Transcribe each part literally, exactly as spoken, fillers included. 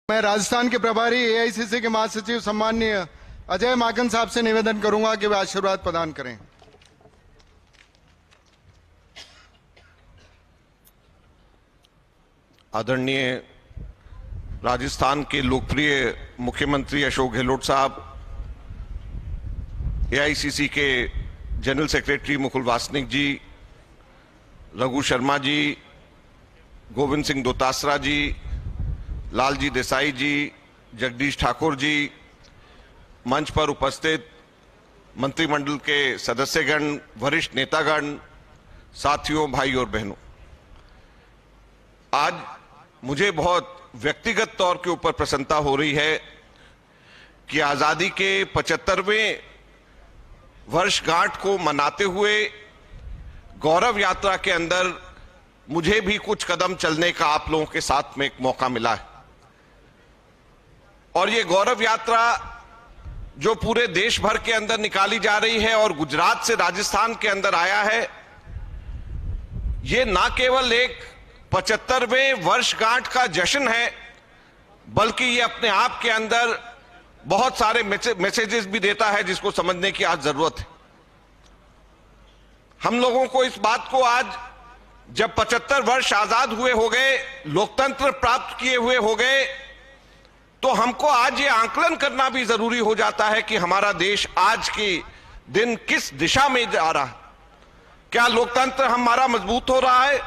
मैं राजस्थान के प्रभारी एआईसीसी के महासचिव सम्माननीय अजय माकन साहब से निवेदन करूंगा कि वे आशीर्वाद प्रदान करें। आदरणीय राजस्थान के लोकप्रिय मुख्यमंत्री अशोक गहलोत साहब, एआईसीसी के जनरल सेक्रेटरी मुकुल वासनिक जी, रघु शर्मा जी, गोविंद सिंह दोतासरा जी, लालजी देसाई जी, जगदीश ठाकुर जी, मंच पर उपस्थित मंत्रिमंडल के सदस्यगण, वरिष्ठ नेतागण, साथियों, भाई और बहनों, आज मुझे बहुत व्यक्तिगत तौर के ऊपर प्रसन्नता हो रही है कि आजादी के पचहत्तरवें वर्षगांठ को मनाते हुए गौरव यात्रा के अंदर मुझे भी कुछ कदम चलने का आप लोगों के साथ में एक मौका मिला है। और ये गौरव यात्रा जो पूरे देश भर के अंदर निकाली जा रही है और गुजरात से राजस्थान के अंदर आया है, ये ना केवल एक पचहत्तरवें वर्षगांठ का जश्न है, बल्कि ये अपने आप के अंदर बहुत सारे मैसेजेस भी देता है जिसको समझने की आज जरूरत है। हम लोगों को इस बात को आज जब पचहत्तर वर्ष आजाद हुए हो गए, लोकतंत्र प्राप्त किए हुए हो गए, तो हमको आज ये आंकलन करना भी जरूरी हो जाता है कि हमारा देश आज के दिन किस दिशा में जा रहा है। क्या लोकतंत्र हमारा मजबूत हो रहा है?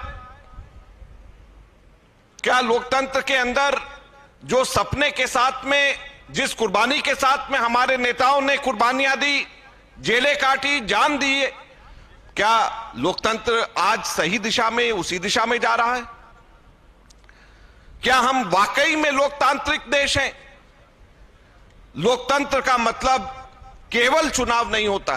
क्या लोकतंत्र के अंदर जो सपने के साथ में, जिस कुर्बानी के साथ में हमारे नेताओं ने कुर्बानियां दी, जेलें काटी, जान दी, क्या लोकतंत्र आज सही दिशा में, उसी दिशा में जा रहा है? क्या हम वाकई में लोकतांत्रिक देश हैं? लोकतंत्र का मतलब केवल चुनाव नहीं होता।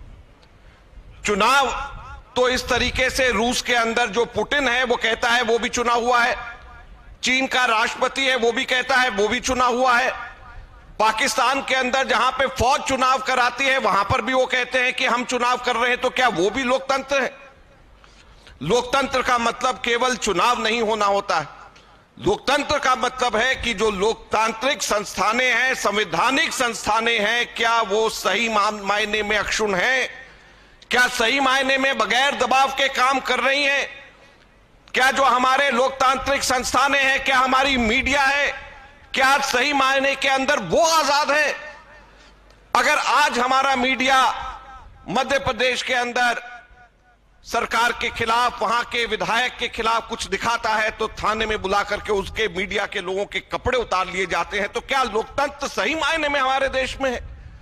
चुनाव तो इस तरीके से रूस के अंदर जो पुतिन है वो कहता है वो भी चुना हुआ है, चीन का राष्ट्रपति है वो भी कहता है वो भी चुना हुआ है, पाकिस्तान के अंदर जहां पे फौज चुनाव कराती है वहां पर भी वो कहते हैं कि हम चुनाव कर रहे हैं, तो क्या वो भी लोकतंत्र है? लोकतंत्र का मतलब केवल चुनाव नहीं होना होता है। लोकतंत्र का मतलब है कि जो लोकतांत्रिक संस्थानें हैं, संवैधानिक संस्थानें हैं, क्या वो सही मायने में अक्षुण्ण हैं? क्या सही मायने में बगैर दबाव के काम कर रही हैं? क्या जो हमारे लोकतांत्रिक संस्थानें हैं, क्या हमारी मीडिया है, क्या सही मायने के अंदर वो आजाद है? अगर आज हमारा मीडिया मध्य प्रदेश के अंदर सरकार के खिलाफ, वहां के विधायक के खिलाफ कुछ दिखाता है तो थाने में बुला करके उसके मीडिया के लोगों के कपड़े उतार लिए जाते हैं, तो क्या लोकतंत्र सही मायने में हमारे देश में है?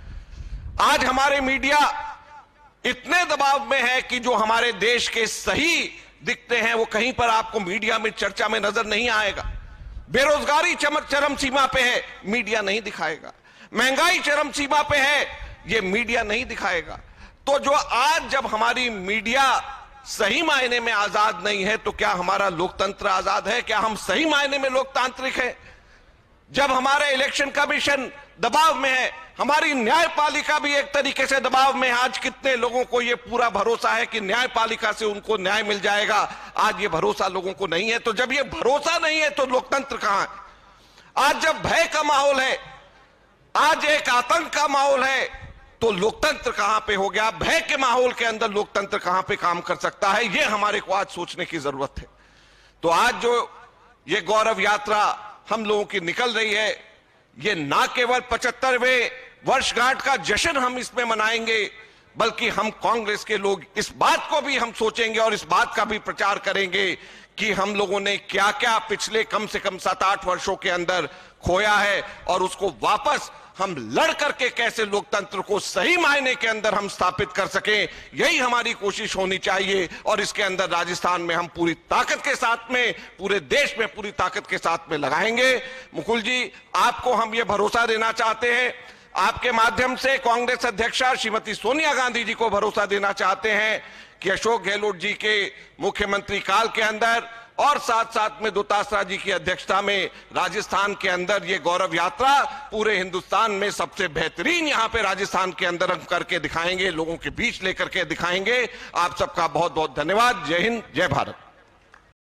आज हमारे मीडिया इतने दबाव में है कि जो हमारे देश के सही दिखते हैं वो कहीं पर आपको मीडिया में चर्चा में नजर नहीं आएगा। बेरोजगारी चरम सीमा पे है, मीडिया नहीं दिखाएगा। महंगाई चरम सीमा पे है, ये मीडिया नहीं दिखाएगा। तो जो आज जब हमारी मीडिया सही मायने में आजाद नहीं है, तो क्या हमारा लोकतंत्र आजाद है? क्या हम सही मायने में लोकतांत्रिक है? जब हमारा इलेक्शन कमीशन दबाव में है, हमारी न्यायपालिका भी एक तरीके से दबाव में है। आज कितने लोगों को यह पूरा भरोसा है कि न्यायपालिका से उनको न्याय मिल जाएगा, आज ये भरोसा लोगों को नहीं है। तो जब ये भरोसा नहीं है तो लोकतंत्र कहां है? आज जब भय का माहौल है, आज एक आतंक का माहौल है, तो लोकतंत्र कहां पे हो गया? भय के माहौल के अंदर लोकतंत्र कहां पे काम कर सकता है? ये हमारे को आज सोचने की जरूरत है। तो आज जो ये गौरव यात्रा हम लोगों की निकल रही है, ये ना केवल पचहत्तरवें वर्षगांठ का जश्न हम इसमें मनाएंगे, बल्कि हम कांग्रेस के लोग इस बात को भी हम सोचेंगे और इस बात का भी प्रचार करेंगे कि हम लोगों ने क्या क्या पिछले कम से कम सात आठ वर्षों के अंदर खोया है और उसको वापस हम लड़ करके कैसे लोकतंत्र को सही मायने के अंदर हम स्थापित कर सकें। यही हमारी कोशिश होनी चाहिए और इसके अंदर राजस्थान में हम पूरी ताकत के साथ में, पूरे देश में पूरी ताकत के साथ में लगाएंगे। मुकुल जी, आपको हम ये भरोसा देना चाहते हैं, आपके माध्यम से कांग्रेस अध्यक्षा श्रीमती सोनिया गांधी जी को भरोसा देना चाहते हैं कि अशोक गहलोत जी के मुख्यमंत्री काल के अंदर और साथ साथ में दोतासरा जी की अध्यक्षता में राजस्थान के अंदर ये गौरव यात्रा पूरे हिंदुस्तान में सबसे बेहतरीन यहां पे राजस्थान के अंदर हम करके दिखाएंगे, लोगों के बीच लेकर के दिखाएंगे। आप सबका बहुत बहुत धन्यवाद। जय हिंद, जय भारत।